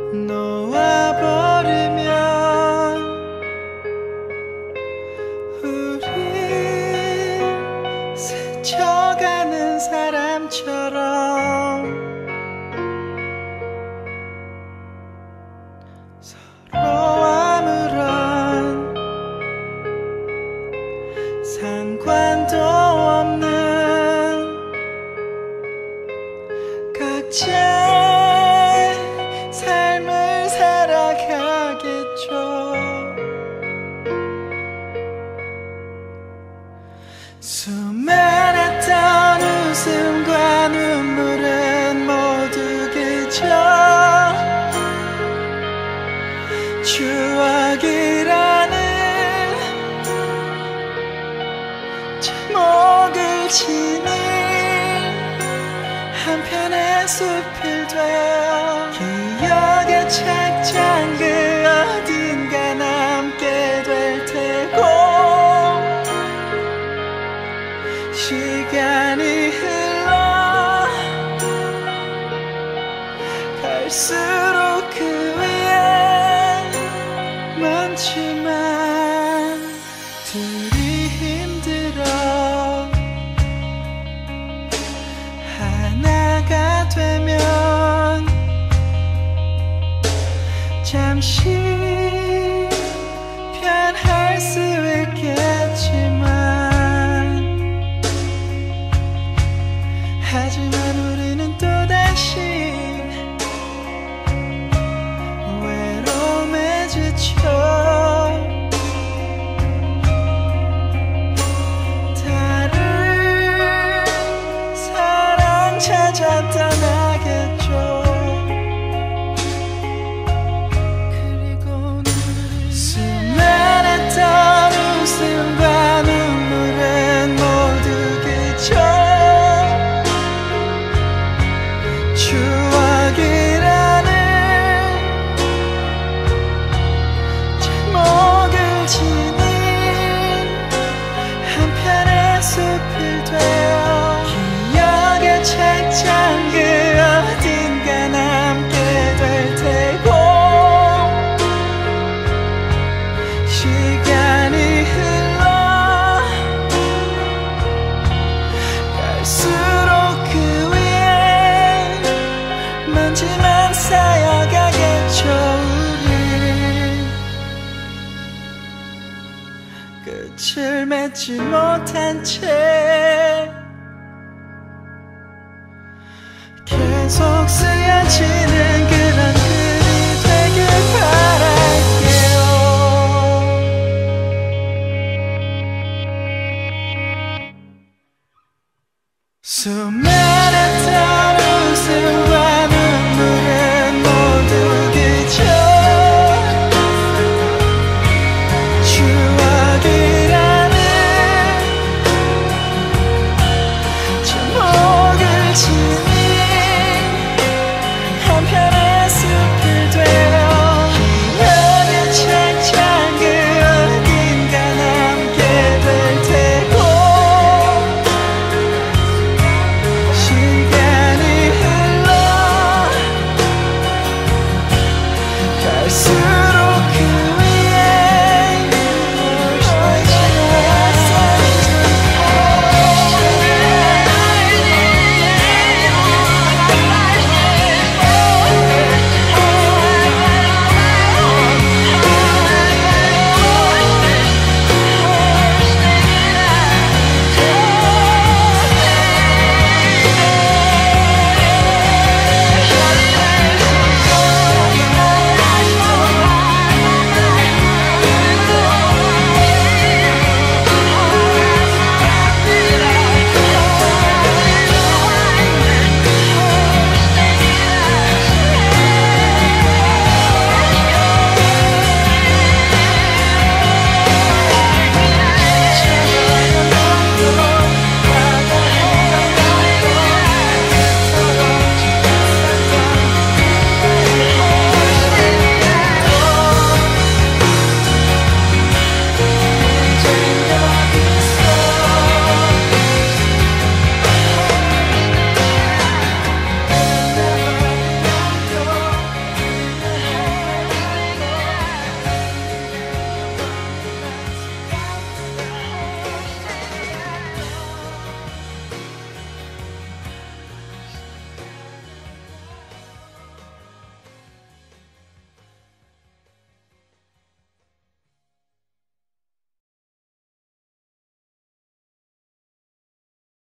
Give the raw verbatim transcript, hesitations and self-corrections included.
놓아버리면 우리 스쳐가는 사람처럼 서로 아무런 상관도 없는 각자의 삶을 살아가겠죠. 수많았던 웃음과 눈물은 모두 그저 추억이라는 제목을 지닌 한편의 숲을 되어 기억의 책장 그 어딘가 남게 될 테고 시간이 흘러 갈수록 그 위에 많지만 둘이 힘들어 하나가 되면 잠시 편할 수 있겠지만 하지만 우리는 또다시 외로움에 지쳐 다른 사랑 찾아 떠나겠죠. 그리고 수많았던 웃음과 눈물은 모두 그저 추억이라는 제목을 지닌 한편의 숲을 되어 기억의 책장 그 어딘가 남게 될 테고 시간이 흘러 갈수록 그 위에 먼지만 쌓여가겠죠. 우리 끝을 맺지 못한 채 계속 쓰여진